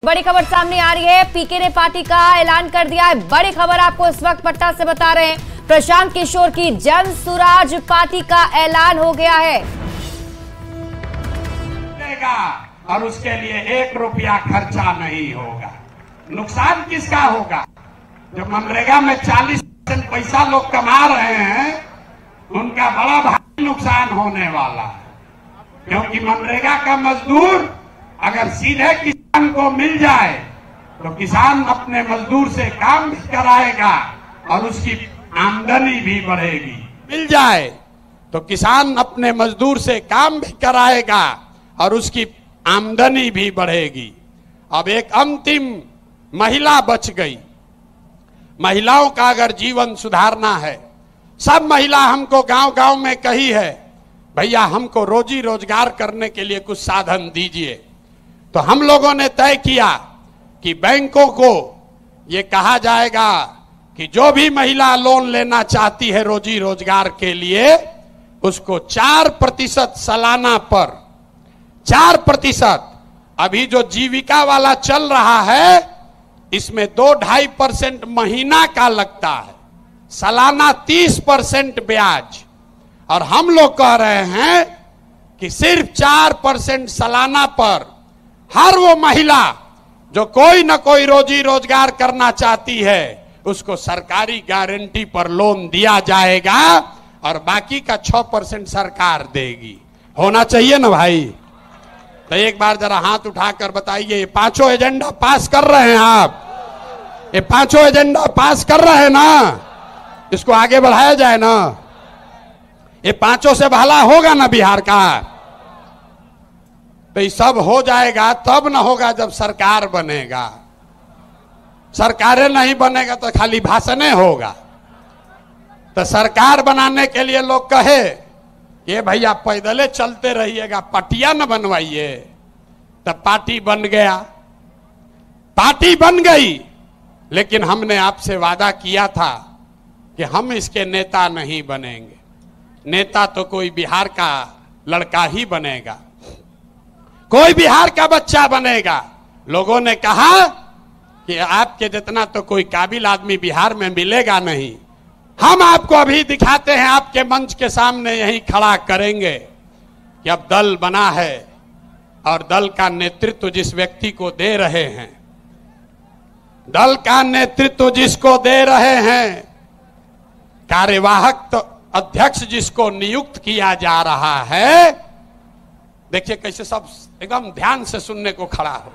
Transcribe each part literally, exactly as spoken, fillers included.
बड़ी खबर सामने आ रही है। पीके ने पार्टी का ऐलान कर दिया है। बड़ी खबर आपको इस वक्त पटना से बता रहे हैं। प्रशांत किशोर की जन सुराज पार्टी का ऐलान हो गया है और उसके लिए एक रुपया खर्चा नहीं होगा। नुकसान किसका होगा? जो मनरेगा में चालीस परसेंट पैसा लोग कमा रहे हैं उनका बड़ा भारी नुकसान होने वाला है, क्योंकि मनरेगा का मजदूर अगर सीधे किसान को मिल जाए तो किसान अपने मजदूर से काम भी कराएगा और उसकी आमदनी भी बढ़ेगी। मिल जाए तो किसान अपने मजदूर से काम भी कराएगा और उसकी आमदनी भी बढ़ेगी। अब एक अंतिम महिला बच गई। महिलाओं का अगर जीवन सुधारना है, सब महिला हमको गांव गांव में कही है, भैया हमको रोजी रोजगार करने के लिए कुछ साधन दीजिए। तो हम लोगों ने तय किया कि बैंकों को ये कहा जाएगा कि जो भी महिला लोन लेना चाहती है रोजी रोजगार के लिए, उसको चार प्रतिशत सालाना पर, चार प्रतिशत अभी जो जीविका वाला चल रहा है इसमें दो ढाई परसेंट महीना का लगता है, सालाना तीस परसेंट ब्याज। और हम लोग कह रहे हैं कि सिर्फ चार परसेंट सालाना पर हर वो महिला जो कोई न कोई रोजी रोजगार करना चाहती है उसको सरकारी गारंटी पर लोन दिया जाएगा और बाकी का छह परसेंट सरकार देगी। होना चाहिए ना भाई? तो एक बार जरा हाथ उठाकर बताइए, ये पांचों एजेंडा पास कर रहे हैं आप? ये पांचों एजेंडा पास कर रहे हैं ना? इसको आगे बढ़ाया जाए ना? ये पांचों से भला होगा ना बिहार का? तो ये सब हो जाएगा तब ना होगा जब सरकार बनेगा। सरकारें नहीं बनेगा तो खाली भाषणें होगा। तो सरकार बनाने के लिए लोग कहे ये भैया पैदले चलते रहिएगा, पटिया न बनवाइए। तब पार्टी बन गया, पार्टी बन गई, लेकिन हमने आपसे वादा किया था कि हम इसके नेता नहीं बनेंगे। नेता तो कोई बिहार का लड़का ही बनेगा, कोई बिहार का बच्चा बनेगा। लोगों ने कहा कि आपके जितना तो कोई काबिल आदमी बिहार में मिलेगा नहीं। हम आपको अभी दिखाते हैं, आपके मंच के सामने यही खड़ा करेंगे कि अब दल बना है और दल का नेतृत्व जिस व्यक्ति को दे रहे हैं, दल का नेतृत्व जिसको दे रहे हैं, कार्यवाहक तो अध्यक्ष जिसको नियुक्त किया जा रहा है, देखिए कैसे सब एकदम ध्यान से सुनने को खड़ा हो।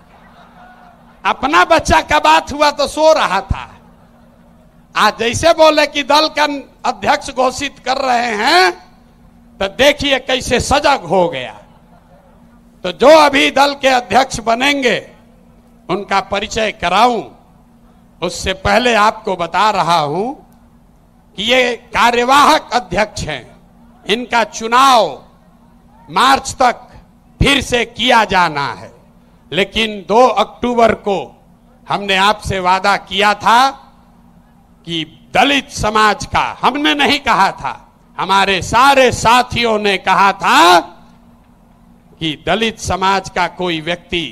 अपना बच्चा का बात हुआ तो सो रहा था, आज जैसे बोले कि दल का अध्यक्ष घोषित कर रहे हैं तो देखिए कैसे सजग हो गया। तो जो अभी दल के अध्यक्ष बनेंगे उनका परिचय कराऊं, उससे पहले आपको बता रहा हूं कि ये कार्यवाहक अध्यक्ष हैं। इनका चुनाव मार्च तक फिर से किया जाना है, लेकिन दो अक्टूबर को हमने आपसे वादा किया था कि दलित समाज का, हमने नहीं कहा था, हमारे सारे साथियों ने कहा था कि दलित समाज का कोई व्यक्ति,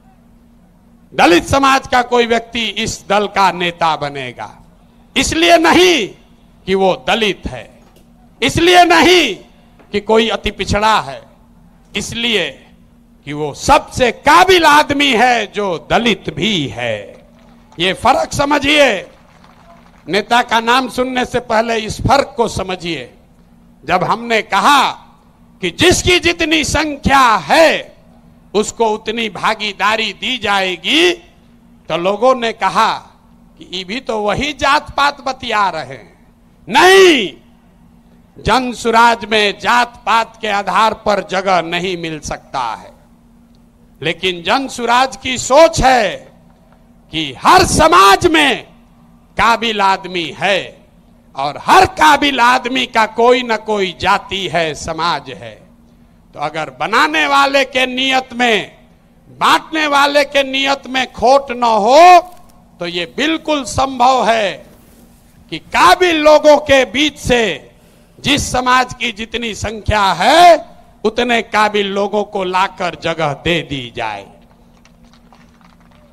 दलित समाज का कोई व्यक्ति इस दल का नेता बनेगा। इसलिए नहीं कि वो दलित है, इसलिए नहीं कि कोई अति पिछड़ा है, इसलिए कि वो सबसे काबिल आदमी है जो दलित भी है। ये फर्क समझिए। नेता का नाम सुनने से पहले इस फर्क को समझिए। जब हमने कहा कि जिसकी जितनी संख्या है उसको उतनी भागीदारी दी जाएगी, तो लोगों ने कहा कि ये भी तो वही जात पात बतिया रहे हैं। नहीं, जन सुराज में जात पात के आधार पर जगह नहीं मिल सकता है, लेकिन जन सुराज की सोच है कि हर समाज में काबिल आदमी है और हर काबिल आदमी का कोई न कोई जाति है, समाज है। तो अगर बनाने वाले के नियत में, बांटने वाले के नियत में खोट न हो तो ये बिल्कुल संभव है कि काबिल लोगों के बीच से जिस समाज की जितनी संख्या है उतने काबिल लोगों को लाकर जगह दे दी जाए।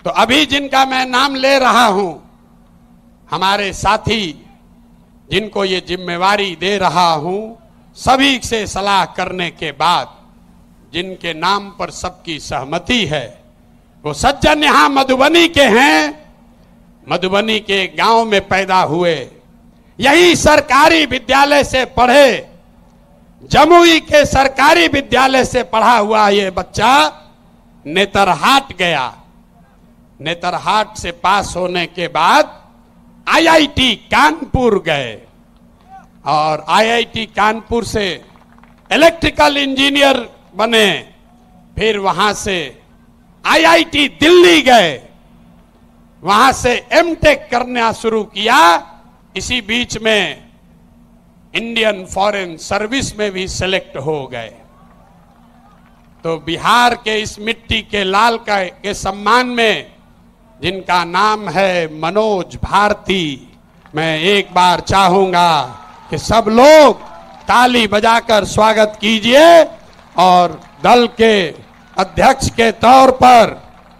तो अभी जिनका मैं नाम ले रहा हूं, हमारे साथी जिनको ये जिम्मेवारी दे रहा हूं, सभी से सलाह करने के बाद जिनके नाम पर सबकी सहमति है, वो सज्जन यहां मधुबनी के हैं, मधुबनी के गांव में पैदा हुए, यही सरकारी विद्यालय से पढ़े, जमुई के सरकारी विद्यालय से पढ़ा हुआ ये बच्चा नेतरहाट गया। नेतरहाट से पास होने के बाद आईआईटी कानपुर गए और आईआईटी कानपुर से इलेक्ट्रिकल इंजीनियर बने। फिर वहां से आईआईटी दिल्ली गए, वहां से एमटेक करना शुरू किया। इसी बीच में इंडियन फॉरेन सर्विस में भी सेलेक्ट हो गए। तो बिहार के इस मिट्टी के लाल का के सम्मान में जिनका नाम है मनोज भारती, मैं एक बार चाहूंगा कि सब लोग ताली बजाकर स्वागत कीजिए और दल के अध्यक्ष के तौर पर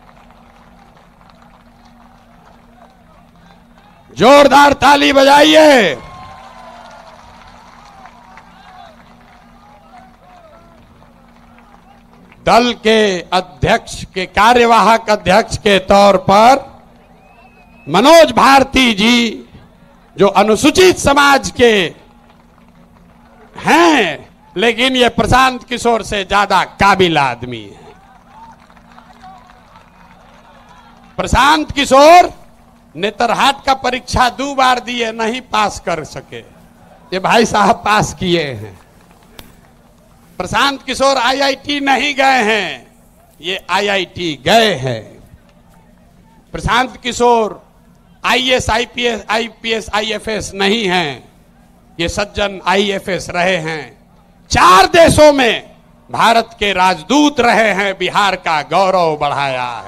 जोरदार ताली बजाइए। दल के अध्यक्ष के कार्यवाहक अध्यक्ष के तौर पर मनोज भारती जी, जो अनुसूचित समाज के हैं, लेकिन ये प्रशांत किशोर से ज्यादा काबिल आदमी है। प्रशांत किशोर नेतरहाट का परीक्षा दो बार दिए, नहीं पास कर सके, ये भाई साहब पास किए हैं। प्रशांत किशोर आईआईटी नहीं गए हैं, ये आईआईटी गए हैं। Prashant Kishor IAS, IPS, IPS, IFS नहीं हैं, ये सज्जन आईएफएस रहे हैं। चार देशों में भारत के राजदूत रहे हैं, बिहार का गौरव बढ़ाया है।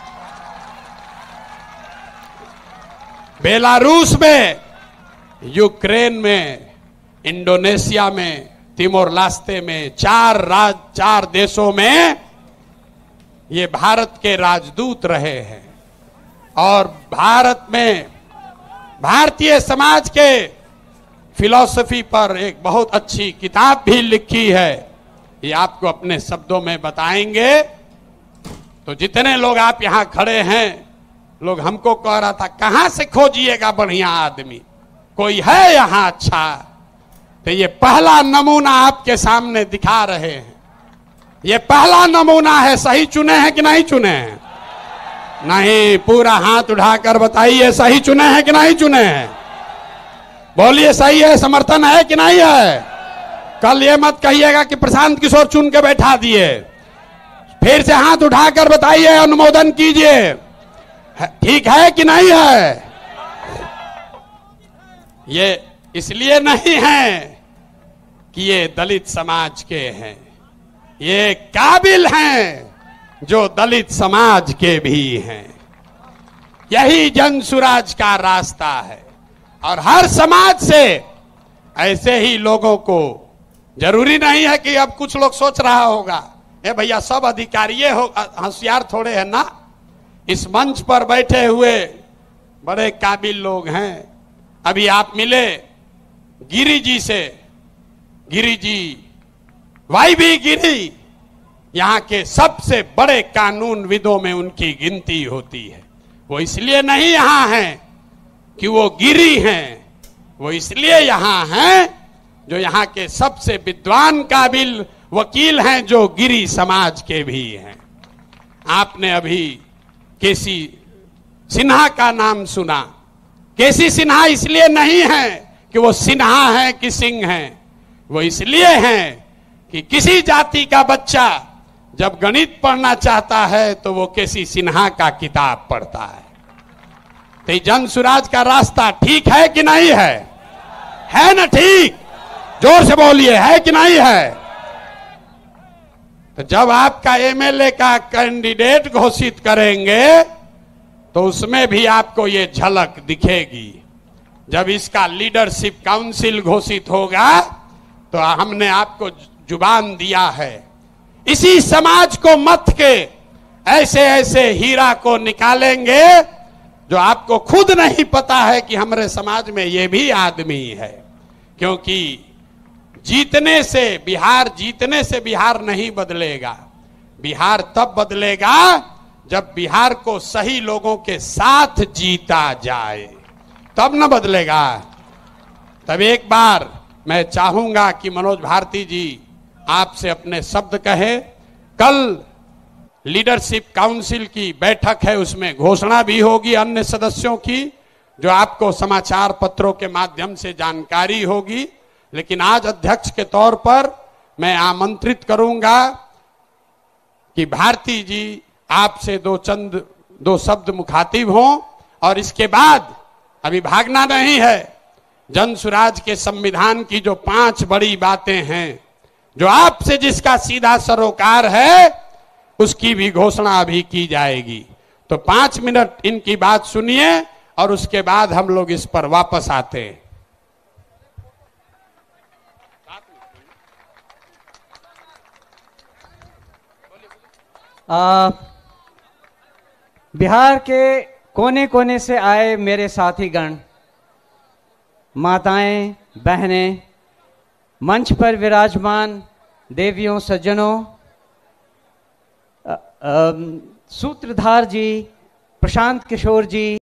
बेलारूस में, यूक्रेन में, इंडोनेशिया में, तिमोर लास्ते में, चार राज चार देशों में ये भारत के राजदूत रहे हैं। और भारत में भारतीय समाज के फिलॉसफी पर एक बहुत अच्छी किताब भी लिखी है, ये आपको अपने शब्दों में बताएंगे। तो जितने लोग आप यहां खड़े हैं, लोग हमको कह रहा था कहां से खोजिएगा बढ़िया आदमी, कोई है यहां अच्छा? तो ये पहला नमूना आपके सामने दिखा रहे हैं। ये पहला नमूना है, सही चुने हैं कि नहीं चुने हैं? नहीं, पूरा हाथ उठाकर बताइए सही चुने हैं कि नहीं चुने हैं? बोलिए सही है, समर्थन है कि नहीं है? कल ये मत कहिएगा कि प्रशांत किशोर चुन के बैठा दिए। फिर से हाथ उठाकर बताइए, अनुमोदन कीजिए, ठीक है कि नहीं है? ये इसलिए नहीं है कि ये दलित समाज के हैं, ये काबिल हैं जो दलित समाज के भी हैं। यही जन सुराज का रास्ता है। और हर समाज से ऐसे ही लोगों को, जरूरी नहीं है कि अब कुछ लोग सोच रहा होगा ए भैया सब अधिकारी हो, होशियार थोड़े है ना। इस मंच पर बैठे हुए बड़े काबिल लोग हैं। अभी आप मिले गिरी जी से, गिरी जी, वाई बी गिरी, यहां के सबसे बड़े कानून विदों में उनकी गिनती होती है। वो इसलिए नहीं यहां हैं कि वो गिरी हैं, वो इसलिए यहां हैं जो यहां के सबसे विद्वान काबिल वकील हैं, जो गिरी समाज के भी हैं। आपने अभी केसी सिन्हा का नाम सुना। केसी सिन्हा इसलिए नहीं है कि वो सिन्हा है कि सिंह हैं, वो इसलिए हैं कि किसी जाति का बच्चा जब गणित पढ़ना चाहता है तो वो केसी सिन्हा का किताब पढ़ता है। तो जन सुराज का रास्ता ठीक है कि नहीं है? है ना? ठीक, जोर से बोलिए, है कि नहीं है? तो जब आपका एमएलए का कैंडिडेट घोषित करेंगे तो उसमें भी आपको ये झलक दिखेगी। जब इसका लीडरशिप काउंसिल घोषित होगा तो हमने आपको जुबान दिया है, इसी समाज को मत के ऐसे ऐसे हीरा को निकालेंगे जो आपको खुद नहीं पता है कि हमारे समाज में ये भी आदमी है। क्योंकि जीतने से बिहार जीतने से बिहार नहीं बदलेगा। बिहार तब बदलेगा जब बिहार को सही लोगों के साथ जीता जाए, तब न बदलेगा। तब एक बार मैं चाहूंगा कि मनोज भारती जी आपसे अपने शब्द कहे। कल लीडरशिप काउंसिल की बैठक है, उसमें घोषणा भी होगी अन्य सदस्यों की, जो आपको समाचार पत्रों के माध्यम से जानकारी होगी। लेकिन आज अध्यक्ष के तौर पर मैं आमंत्रित करूंगा कि भारती जी आपसे दो चंद दो शब्द मुखातिब हों, और इसके बाद अभी भागना नहीं है। जन सुराज के संविधान की जो पांच बड़ी बातें हैं, जो आपसे जिसका सीधा सरोकार है, उसकी भी घोषणा अभी की जाएगी। तो पांच मिनट इनकी बात सुनिए और उसके बाद हम लोग इस पर वापस आते हैं। आ, बिहार के कोने कोने से आए मेरे साथीगण, माताएं, बहनें, मंच पर विराजमान देवियों, सज्जनों, सूत्रधार जी, प्रशांत किशोर जी,